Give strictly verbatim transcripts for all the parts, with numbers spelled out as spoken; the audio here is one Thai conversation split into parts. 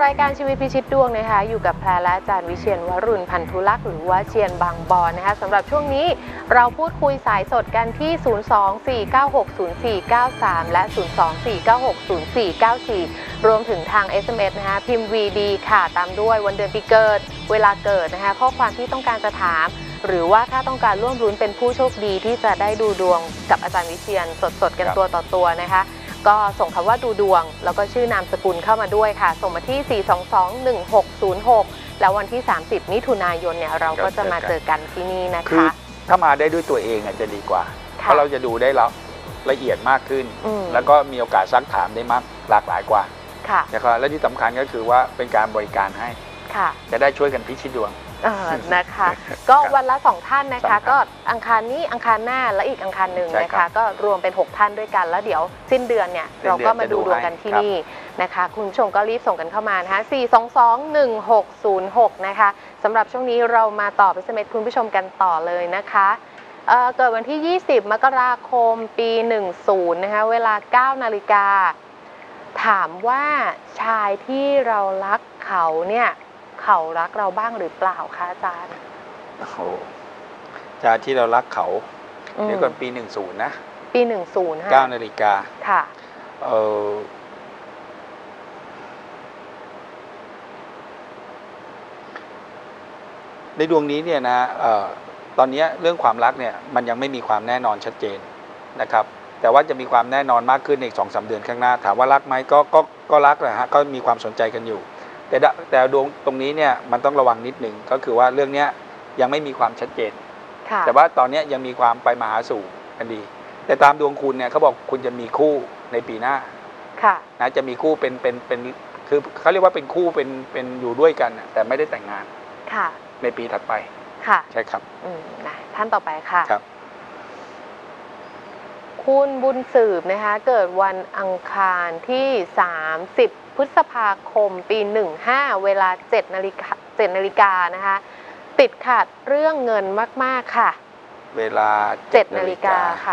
ายการชีวิตพิชิตดวงนะคะอยู่กับแพรและอาจารย์วิเชียรวรุณพันธุลักษ์หรือว่าเชียนบางบอนนะคะสำหรับช่วงนี้เราพูดคุยสายสดกันที่ ศูนย์ สอง สี่ เก้า หก ศูนย์ สี่ เก้า สาม และ ศูนย์ สอง สี่ เก้า หก ศูนย์ สี่ เก้า สี่ รวมถึงทาง เอส เอ็ม เอส นะคะพิมพ์ วี ดี ค่ะตามด้วยวันเดือนปีเกิดเวลาเกิดนะคะข้อความที่ต้องการจะถามหรือว่าถ้าต้องการร่วมรุ้นเป็นผู้โชคดีที่จะได้ดูดวงกับอาจารย์วิเชียรสดๆกันตัวต่อตัวนะคะก็ส่งคำว่าดูดวงแล้วก็ชื่อนามสกุลเข้ามาด้วยค่ะส่งมาที่ สี่ สอง สอง หนึ่ง หก ศูนย์ หก แล้ววันที่ สามสิบ มิถุนายนเนี่ยเราก็จะมาเจอกันที่นี่นะคะคือถ้ามาได้ด้วยตัวเองจะดีกว่าเพราะเราจะดูได้ละเอียดมากขึ้นแล้วก็มีโอกาสซักถามได้มากหลากหลายกว่านะครับและที่สำคัญก็คือว่าเป็นการบริการให้จะได้ช่วยกันพิชิตดวงนะคะก็วันละสองท่านนะคะก็อังคารนี้อังคารหน้าและอีกอังคารหนึ่งนะคะก็รวมเป็นหกท่านด้วยกันแล้วเดี๋ยวสิ้นเดือนเนี่ยเราก็มาดูดวงกันที่นี่นะคะคุณผู้ชมก็รีบส่งกันเข้ามานะคะสี่ สอง สอง หนึ่ง หก ศูนย์ หกนะคะสำหรับช่วงนี้เรามาต่อไปสมัครคุณผู้ชมกันต่อเลยนะคะเ, เกิดวันที่ยี่สิบมกราคมปีหนึ่งสิบนะคะเวลา เก้า นาฬิกาถามว่าชายที่เรารักเขาเนี่ยเขารักเราบ้างหรือเปล่าคะอาจารย์โอ้โหชายที่เรารักเขาเดี๋ยวก่อนปีหนึ่งสิบนะปีหนึ่งสิบเก้านาฬิกาค่ะเออในดวงนี้เนี่ยนะเอ่อตอนนี้เรื่องความรักเนี่ยมันยังไม่มีความแน่นอนชัดเจนนะครับแต่ว่าจะมีความแน่นอนมากขึ้นในสองสามเดือนข้างหน้าถามว่ารักไหมก็ก็ก็รักนะฮะก็มีความสนใจกันอยู่แต่แต่ดวงตรงนี้เนี่ยมันต้องระวังนิดหนึ่งก็คือว่าเรื่องนี้ยังไม่มีความชัดเจนแต่ว่าตอนนี้ยังมีความไปมาหาสู่กันดีแต่ตามดวงคุณเนี่ยเขาบอกคุณจะมีคู่ในปีหน้านะจะมีคู่เป็นเป็นเป็นคือเขาเรียกว่าเป็นคู่เป็นเป็นอยู่ด้วยกันแต่ไม่ได้แต่งงานในปีถัดไปค่ะใช่ครับอืมนะท่านต่อไปค่ะครับคุณบุญสืบนะคะเกิดวันอังคารที่สามสิบพฤษภาคมปีหนึ่งห้าเวลาเจ็ดนาฬิกาเจ็ดนาฬิกานะคะติดขัดเรื่องเงินมากๆค่ะเวลาเจ็ดนาฬิกาค่ะ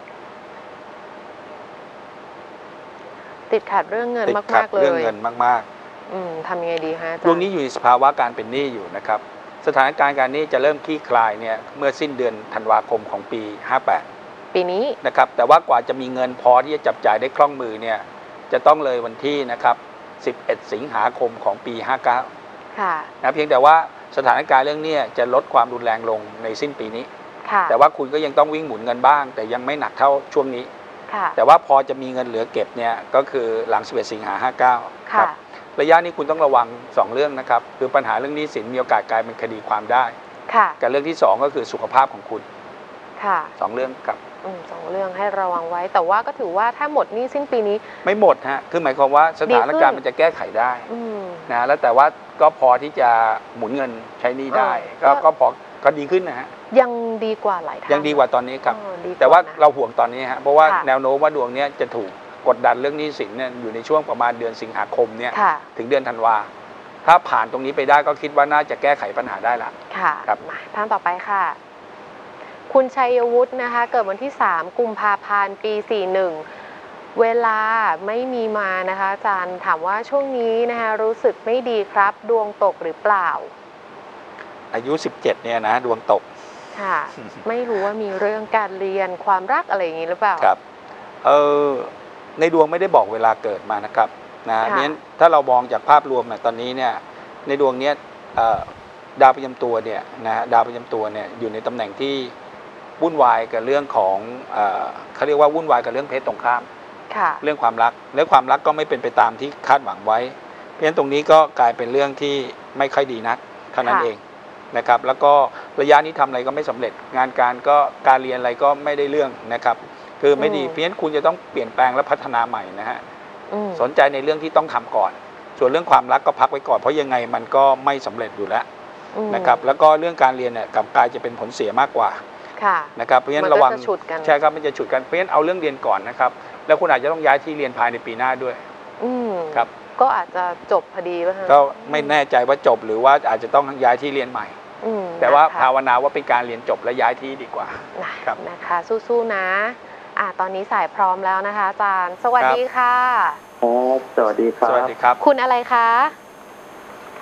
ติดขัดเรื่องเงินมากๆเลยเรื่องเงินมากๆอืมทำยังไงดีฮะดวงนี้อยู่ในสภาวะการเป็นหนี้อยู่นะครับสถานการณ์การหนี้จะเริ่มคลี่คลายเนี่ยเมื่อสิ้นเดือนธันวาคมของปีห้าแปดปีนี้นะครับแต่ว่ากว่าจะมีเงินพอที่จะจับจ่ายได้คล่องมือเนี่ยจะต้องเลยวันที่นะครับสิบเอ็ดสิงหาคมของปีห้าเก้าค่ะนะเพียงแต่ว่าสถานการณ์เรื่องนี้จะลดความรุนแรงลงในสิ้นปีนี้ค่ะแต่ว่าคุณก็ยังต้องวิ่งหมุนเงินบ้างแต่ยังไม่หนักเท่าช่วงนี้ค่ะแต่ว่าพอจะมีเงินเหลือเก็บเนี่ยก็คือหลังสิบเอ็ดสิงหาห้าเก้าครับระยะนี้คุณต้องระวังสองเรื่องนะครับคือปัญหาเรื่องหนี้สินมีโอกาสกลายเป็นคดีความได้ค่ะกับเรื่องที่สองก็คือสุขภาพของคุณค่ะสองเรื่องครับอืมสองเรื่องให้ระวังไว้แต่ว่าก็ถือว่าถ้าหมดหนี้สิ้นปีนี้ไม่หมดฮะคือหมายความว่าสถานการณ์มันจะแก้ไขได้นะแล้วแต่ว่าก็พอที่จะหมุนเงินใช้หนี้ได้ก็ก็พอก็ดีขึ้นนะฮะยังดีกว่าหลายทางยังดีกว่าตอนนี้ครับแต่ว่าเราห่วงตอนนี้ฮะเพราะว่าแนวโน้มว่าดวงนี้จะถูกกดดันเรื่องหนี้สินเนี่ยอยู่ในช่วงประมาณเดือนสิงหาคมเนี่ยถึงเดือนธันวาถ้าผ่านตรงนี้ไปได้ก็คิดว่าน่าจะแก้ไขปัญหาได้ละค่ะครับมาท่านต่อไปค่ะคุณชัยวุฒินะคะเกิดวันที่สามกุมภาพันธ์ปีสี่สิบเอ็ดเวลาไม่มีมานะคะอาจารย์ถามว่าช่วงนี้นะคะรู้สึกไม่ดีครับดวงตกหรือเปล่าอายุสิบเจ็ดเนี่ยนะดวงตกค่ะ ไม่รู้ว่ามีเรื่องการเรียนความรักอะไรอย่างนี้หรือเปล่าครับเออในดวงไม่ได้บอกเวลาเกิดมานะครับนะเนี่ยถ้าเรามองจากภาพรวมนะตอนนี้เนี่ยในดวงเนี้ยดาวประจำตัวเนี่ยนะดาวประจำตัวเนี่ยอยู่ในตำแหน่งที่วุ่นวายกับเรื่องของเขาเรียกว่าวุ่นวายกับเรื่องเพศตรงข้ามเรื่องความรักและความรักก็ไม่เป็นไปตามที่คาดหวังไว้เพราะฉะนั้นตรงนี้ก็กลายเป็นเรื่องที่ไม่ค่อยดีนักเท่านั้นเองนะครับแล้วก็ระยะนี้ทำอะไรก็ไม่สำเร็จงานการก็การเรียนอะไรก็ไม่ได้เรื่องนะครับคือไม่ดีเพราะฉะนั้นคุณจะต้องเปลี่ยนแปลงและพัฒนาใหม่นะฮะสนใจในเรื่องที่ต้องทำก่อนส่วนเรื่องความรักก็พักไว้ก่อนเพราะยังไงมันก็ไม่สำเร็จอยู่แล้วนะครับแล้วก็เรื่องการเรียนเนี่ยกลับกลายจะเป็นผลเสียมากกว่านะครับเพราะฉะนั้นระวังใช่ครับมันจะฉุดกันเพราะฉะนั้นเอาเรื่องเรียนก่อนนะครับแล้วคุณอาจจะต้องย้ายที่เรียนภายในปีหน้าด้วยครับก็อาจจะจบพอดีป่ะก็ไม่แน่ใจว่าจบหรือว่าอาจจะต้องย้ายที่เรียนใหม่แต่ว่าภาวนาว่าเป็นการเรียนจบและย้ายที่ดีกว่าครับนะคะสู้ๆนะอ่ะตอนนี้สายพร้อมแล้วนะคะอาจารย์สวัสดีค่ะครับสวัสดีครับสวัสดีครับคุณอะไรคะ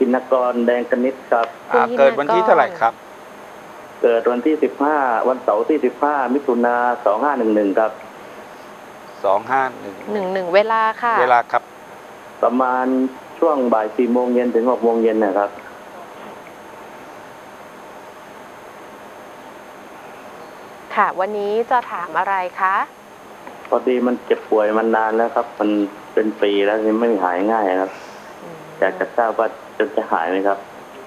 ธินกรแดงกนิษฐ์ครับอ่าคุณเกิดวันที่ธินกรเท่าไหร่ครับเกิดวันที่สิบห้าวันเสาร์ที่สิบห้ามิถุนาสองห้าหนึ่งหนึ่งครับสองห้าหนึ่งหนึ่งหนึ่งเวลาค่ะเวลาครับประมาณช่วงบ่ายสี่โมงเย็นถึงหกโมงเย็นนะครับค่ะ วันนี้จะถามอะไรคะพอดีมันเจ็บป่วยมันนานแล้วครับ มันเป็นปีแล้วยังไม่หายง่ายครับอืมอยากจะทราบว่าจะจะหายไหมครับ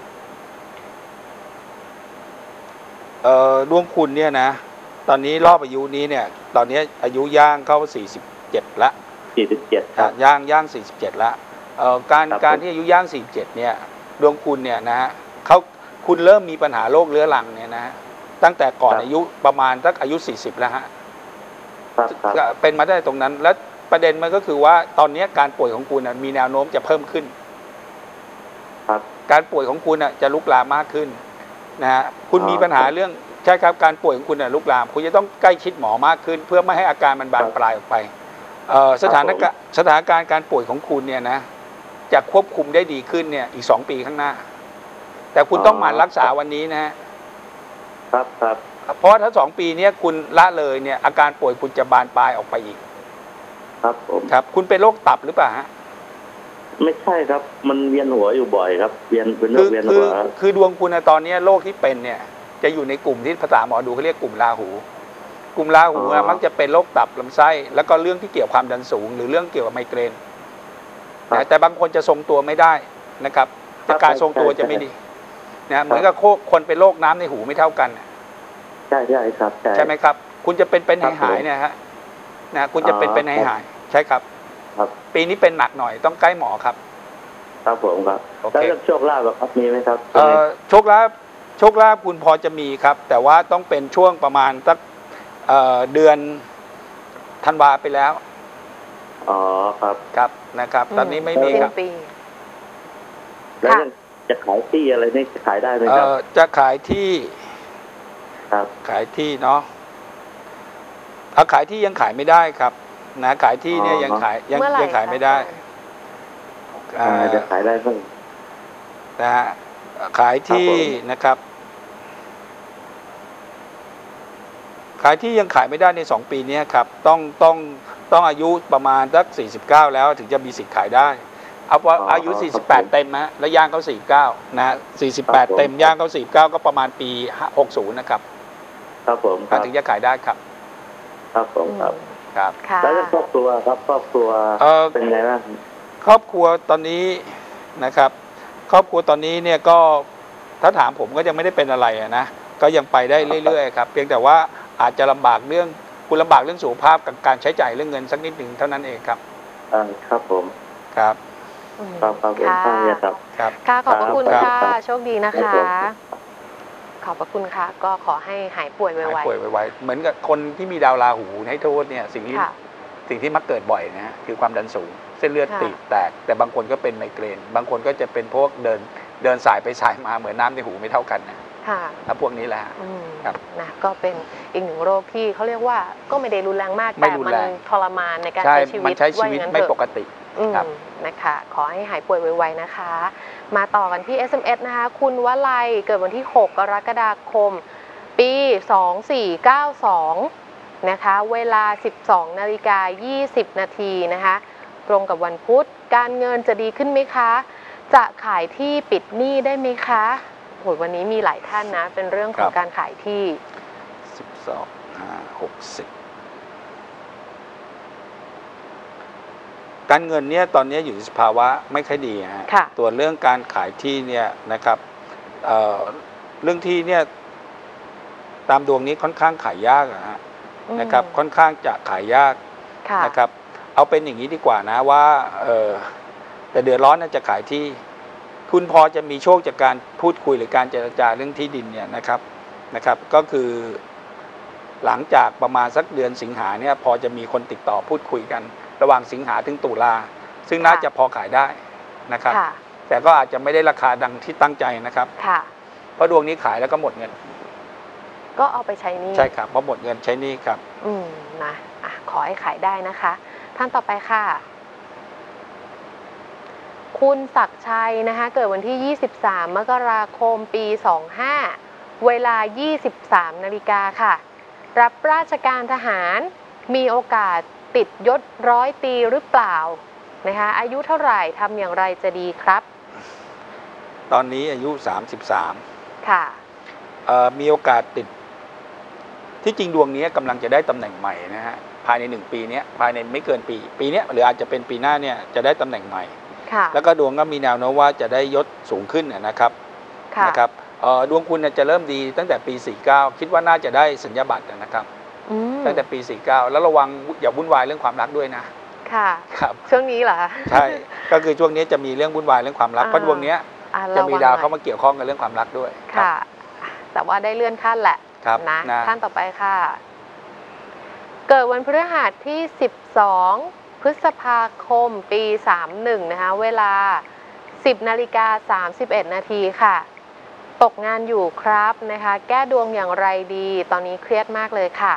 เอ่อดวงคุณเนี่ยนะ ตอนนี้รอบอายุนี้เนี่ย ตอนนี้อายุย่างเข้าสี่สิบเจ็ดละสี่สิบเจ็ดคอ่ะรับย่างย่างสี่สิบเจ็ดละเอ่อการครับการที่อายุย่างสี่สิบเจ็ดเนี่ยดวงคุณเนี่ยนะฮะเขาคุณเริ่มมีปัญหาโรคเรื้อรังเนี่ยนะฮะตั้งแต่ก่อนอายุประมาณสักอายุสี่สิบแล้วฮะครับครับก็เป็นมาได้ตรงนั้น แล้วประเด็นมันก็คือว่าตอนนี้การป่วยของคุณน่ะมีแนวโน้มจะเพิ่มขึ้นครับการป่วยของคุณน่ะจะลุกลามมากขึ้นนะฮะคุณอ๋อมีปัญหาเรื่องใช่ครับการป่วยของคุณน่ะลุกลาม คุณจะต้องใกล้ชิดหมอมากขึ้น เพื่อไม่ให้อาการมันบานปลายออกไปเอ่อสถานการณ์สถานการณ์การป่วยของคุณเนี่ยนะจะควบคุมได้ดีขึ้นเนี่ยอีกสองปีข้างหน้า แต่คุณต้องหมั่นรักษาวันนี้นะฮะครับครับเพราะว่าถ้าสองปีเนี้ยคุณละเลยเนี่ยอาการป่วยคุณจะบานปลายออกไปอีกครับผมครับ คุณเป็นโรคตับหรือเปล่าฮะไม่ใช่ครับ มันเวียนหัวอยู่บ่อยครับ เวียนเป็นโรคืคอเวียนคืหัอวครับคือดวงคุณนะตอนนี้โรคที่เป็นเนี่ยจะอยู่ในกลุ่มที่ภาษาหมอดูเขาเรียกกลุ่มราหู กลุ่มราหูอะมักจะเป็นโรคตับลำไส้แล้วก็เรื่องที่เกี่ยวกับความดันสูง หรือเรื่องเกี่ยวกับไมเกรนนะแต่บางคนจะทรงตัวไม่ได้นะครับแต่การทรงตัวจะไม่ดีนะเหมือนกับคนเป็นโรคน้ำในหูไม่เท่ากันใช่ใช่ครับใช่ใช่ไหมครับ คุณจะเป็นเป็นครัหายบหายเนี่ยฮะนะคุณจะเป็นเป็นหายหายใช่ครับครับปีนี้เป็นหนักหน่อยต้องใกล้หมอครับครับผมครับโอเคแล้วเรื่องโชคลาภอะครับมีไหมครับเอ่อโชคลาภโชคลาภคุณพอจะมีครับ แต่ว่าต้องเป็นช่วงประมาณสักเอ่อเดือนธันวาไปแล้วอ๋อครับครับนะครับ ตอนนี้ไม่มีสิ้ครับนปีแล้วค่ะเรื่องจะขายที่อะไรนี่จะขายได้ไหมเอ่ครับอจะขายที่ครับขายที่เนาะเอาขายที่ยังขายไม่ได้ครับนะขายที่เนี่ยยังขายยังเมื่อไหร่ยังขายคะไม่ได้อ่าอ่าจะขายได้เพิ่มนะฮะขายที่ครับผมนะครับ ขายที่ยังขายไม่ได้ในสองปีนี้ครับต้องต้องต้องอายุประมาณสักสี่สิบเก้าแล้วถึงจะมีสิทธิ์ขายได้เอาว่าอายุสี่สิบแปดเต็มฮะแล้วย่างเขาสี่สิบเก้านะสี่สิบแปดเต็มย่างเขาสี่สิบเก้าก็ประมาณปีหกสิบนะครับครับผมครับถึงจะขายได้ครับครับผมครับครับค่ะแล้วเรื่องครอบครัวครับครอบครัวเอ่อเป็นไงบ้างครอบครัวตอนนี้นะครับ ครอบครัวตอนนี้เนี่ยก็ถ้าถามผมก็ยังไม่ได้เป็นอะไรอะนะก็ยังไปได้เรื่อยๆครับเพียงแต่ว่าอาจจะลำบากเรื่องคุณลำบากเรื่องสุขภาพกับการใช้จ่ายเรื่องเงินสักนิดหนึ่งเท่านั้นเองครับอ่าครับผมครับอืมครับครับผมค่ะใช่ครับครับค่ะขอบพระคุณครับค่ะครับโชคดีนะครัคะบผมขอบพระคุณค่ะ ก็ขอให้หายป่วยไวหายป่วยไวๆเหมือนกับคนที่มีดาวราหูให้โทษเนี่ยสิ่งที่ๆค่ะสิ่งที่มักเกิดบ่อยนะฮะคือความดันสูง เส้นเลือดค่ะตีบแตก แต่บางคนก็เป็นไมเกรน บางคนก็จะเป็นพวกเดินเดินสายไปสายมาเหมือนน้ำในหูไม่เท่ากันนะค่ะถ้าพวกนี้แหละฮะอืมครับนะก็เป็นอีกหนึ่งโรคที่เขาเรียกว่าก็ไม่ได้รุนแรงมากไม่แต่รุนมันแรงทรมานในการใช่ใช้ชีวิมันตใช้ชีวิตาอย่างนั้นไม่เถอะปกติอืมครับนะคะ ขอให้หายป่วยไวๆนะคะ มาต่อกันที่ เอส เอ็ม เอส นะคะ คุณวลัยเกิดวันที่ หก กรกฎาคม ปี สองสี่เก้าสอง นะคะ เวลา สิบสองนาฬิกายี่สิบนาทีนะคะ ตรงกับวันพุธ การเงินจะดีขึ้นไหมคะ จะขายที่ปิดหนี้ได้ไหมคะโหวันนี้มีหลายท่านนะ เป็นเรื่องของการขายที่สิบสองห้าหกสิบการเงินเนี่ยตอนนี้อยู่ในสภาวะไม่ค่อยดีฮะค่ะตัวเรื่องการขายที่เนี่ยนะครับเอ่อเรื่องที่เนี่ยตามดวงนี้ค่อนข้างขายยากอะฮะอืมนะครับค่อนข้างจะขายยากค่ะนะครับเอาเป็นอย่างนี้ดีกว่านะว่าเออแต่เดือดร้อนน่าจะขายที่ คุณพอจะมีโชคจากการพูดคุยหรือการเจรจาเรื่องที่ดินเนี่ยนะครับนะครับก็คือหลังจากประมาณสักเดือนสิงหาเนี่ยพอจะมีคนติดต่อพูดคุยกัน ระหว่างสิงหาถึงตุลาซึ่งน่าจะพอขายได้นะครับค่ะแต่ก็อาจจะไม่ได้ราคาดังที่ตั้งใจนะครับค่ะเพราะดวงนี้ขายแล้วก็หมดเงินก็เอาไปใช้หนี้ใช่ครับเพราะหมดเงินใช้หนี้ครับอืมนะอ่ะขอให้ขายได้นะคะ ท่านต่อไปค่ะ คุคุณศักดิ์ชัยนะคะเกิดวันที่ยี่สิบสามมกราคมปีสองห้าเวลายี่สิบสามนาฬิกาค่ะรับราชการทหารมีโอกาสติดยศร้อยตรีหรือเปล่านะคะอายุเท่าไหร่ทำอย่างไรจะดีครับตอนนี้อายุสามสิบสามค่ะมีโอกาสติดที่จริงดวงนี้กำลังจะได้ตำแหน่งใหม่นะฮะภายในหนึ่งปีนี้ภายในไม่เกินปีปีนี้หรืออาจจะเป็นปีหน้าเนี่ยจะได้ตำแหน่งใหม่แล้วก็ดวงก็มีแนวโน้มว่าจะได้ยศสูงขึ้นนะครับนะครับดวงคุณจะเริ่มดีตั้งแต่ปีสี่สิบเก้าคิดว่าน่าจะได้สัญญาบัตรนะครับตั้งแต่ปีสี่สิบเก้าแล้วระวังอย่าวุ่นวายเรื่องความรักด้วยนะค่ะครับช่วงนี้เหรอใช่ก็คือช่วงนี้จะมีเรื่องวุ่นวายเรื่องความรักเพราะดวงนี้จะมีดาวเข้ามาเกี่ยวข้องกับเรื่องความรักด้วยค่ะแต่ว่าได้เลื่อนขั้นแหละนะขั้นต่อไปค่ะเกิดวันพฤหัสที่สิบสองพฤษภาคมปีสามสิบเอ็ดนะคะเวลาสิบนาฬิกาสามสิบเอ็ดนาทีค่ะตกงานอยู่ครับนะคะแก้ดวงอย่างไรดีตอนนี้เครียดมากเลยค่ะ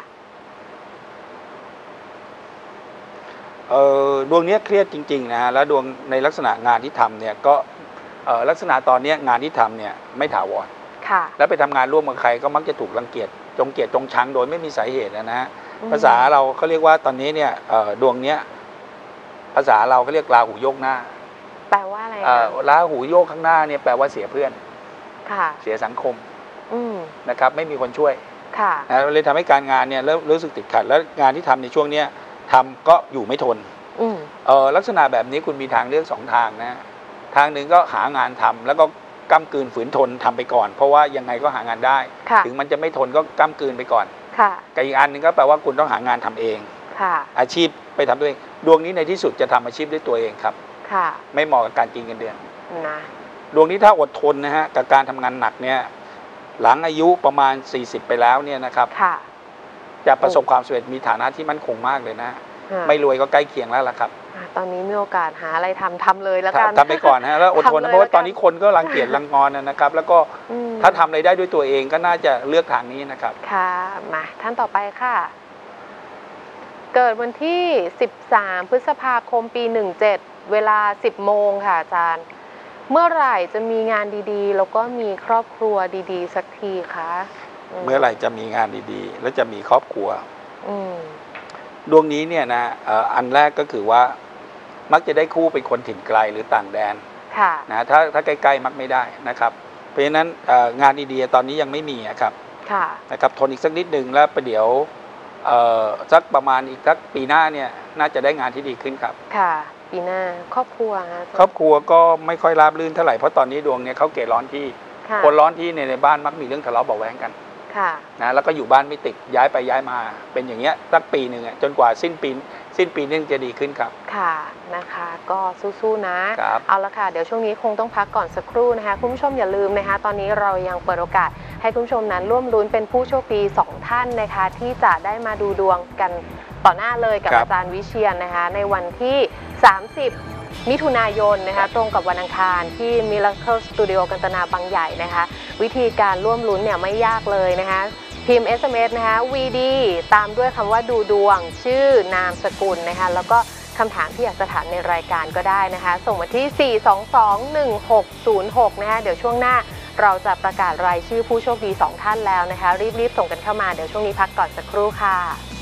เออดวงนี้เครียดจริงๆนะฮะแล้วดวงในลักษณะงานที่ทำเนี่ยก็ลักษณะตอนนี้งานที่ทำเนี่ยไม่ถาวรแล้วไปทำงานร่วมกับใครก็มักจะถูกรังเกียจจงเกลียดจงชังโดยไม่มีสาเหตุนะฮะภาษาเราเขาเรียกว่าตอนนี้เนี่ยดวงเนี้ยภาษาเราเขาเรียกราหูโยกหน้าแปลว่าอะไรราหูโยกข้างหน้าเนี่ยแปลว่าเสียเพื่อนเสียสังคมนะครับไม่มีคนช่วยนะเลยทำให้การงานเนี่ยเริ่มรู้สึกติดขัดแล้วงานที่ทำในช่วงเนี้ยทำก็อยู่ไม่ทนลักษณะแบบนี้คุณมีทางเลือกสองทางนะทางหนึ่งก็หางานทำแล้วก็ก้ำกืนฝืนทนทำไปก่อนเพราะว่ายังไงก็หางานได้ถึงมันจะไม่ทนก็ก้ำกืนไปก่อนกับอีกอันหนึ่งก็แปลว่าคุณต้องหางานทำเองอาชีพไปทำตัวเองดวงนี้ในที่สุดจะทำอาชีพด้วยตัวเองครับไม่เหมาะกับการกินเงินเดือนนะดวงนี้ถ้าอดทนนะฮะกับการทำงานหนักเนี่ยหลังอายุประมาณสี่สิบไปแล้วเนี่ยนะครับจะประสบความสำเร็จมีฐานะที่มั่นคงมากเลยนะไม่รวยก็ใกล้เคียงแล้วล่ะครับตอนนี้มีโอกาสหาอะไรทำทำเลยแล้วกันทำไปก่อนฮะแล้วอดทนเพราะว่าตอนนี้คนก็รังเกียจรังงอนนะครับแล้วก็ถ้าทำอะไรได้ด้วยตัวเองก็น่าจะเลือกทางนี้นะครับค่ะมาท่านต่อไปค่ะเกิดวันที่สิบสามพฤษภาคมปีหนึ่งเจ็ดเวลาสิบโมงค่ะอาจารย์เมื่อไหร่จะมีงานดีๆแล้วก็มีครอบครัวดีๆสักทีคะเมื่อไหร่จะมีงานดีๆแล้วจะมีครอบครัวดวงนี้เนี่ยนะอันแรกก็คือว่ามักจะได้คู่เป็นคนถิ่นไกลหรือต่างแดนนะถ้าถ้าใกล้ๆมักไม่ได้นะครับเพราะฉะนั้นงานดีๆตอนนี้ยังไม่มีครับนะครับทนอีกสักนิดนึงแล้วประเดี๋ยวสักประมาณอีกสักปีหน้าเนี่ยน่าจะได้งานที่ดีขึ้นครับค่ะปีหน้าครอบครัวครอบครัวก็ไม่ค่อยราบรื่นเท่าไหร่เพราะตอนนี้ดวงเนี่ยเขาเกร้อนที่คนร้อนที่ในในบ้านมักมีเรื่องทะเลาะเบาะแว้งกันนะแล้วก็อยู่บ้านไม่ติดย้ายไปย้ายมาเป็นอย่างเงี้ยสักปีหนึ่งจนกว่าสิ้นปีสิ้นปีนึงจะดีขึ้นครับค่ะนะคะก็สู้ๆนะเอาละค่ะเดี๋ยวช่วงนี้คงต้องพักก่อนสักครู่นะคะคุณผู้ชมอย่าลืมนะคะตอนนี้เรายังเปิดโอกาสให้คุณผู้ชมนั้นร่วมลุ้นเป็นผู้โชคดีสองท่านนะคะที่จะได้มาดูดวงกันต่อหน้าเลยกับอาจารย์วิเชียรนะคะในวันที่สามสิบมิถุนายนนะคะตรงกับวันอังคารที่ Miracle Studio กันตนาบางใหญ่นะคะวิธีการร่วมลุ้นเนี่ยไม่ยากเลยนะคะพิมพ์ เอส เอ็ม เอส นะคะ วี ดี ตามด้วยคำว่าดูดวงชื่อนามสกุลนะคะแล้วก็คำถามที่อยากจะถามในรายการก็ได้นะคะส่งมาที่สี่ สอง สอง หนึ่ง หก ศูนย์ หกนะคะเดี๋ยวช่วงหน้าเราจะประกาศรายชื่อผู้โชคดีสองท่านแล้วนะคะรีบๆส่งกันเข้ามาเดี๋ยวช่วงนี้พักก่อนสักครู่ค่ะ